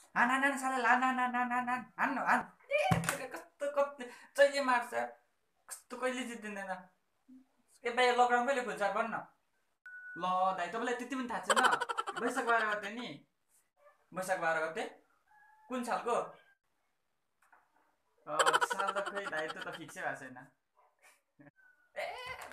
हान हान हान साले हान हान हान हान हान हान हान हान कस्तो कति जहिले मार्छ कस्तो कहिले जित्दिँदैन ए भाइ लकडाउन कहिले खुल्छ भन् न ल दाइ तपाईँलाई त्यति पनि थाहा छैन वैशाख 12 गते नि वैशाख 12 गते कुन सालको साल त खै दाइ त्यो त फिक्सै भएको छैन ए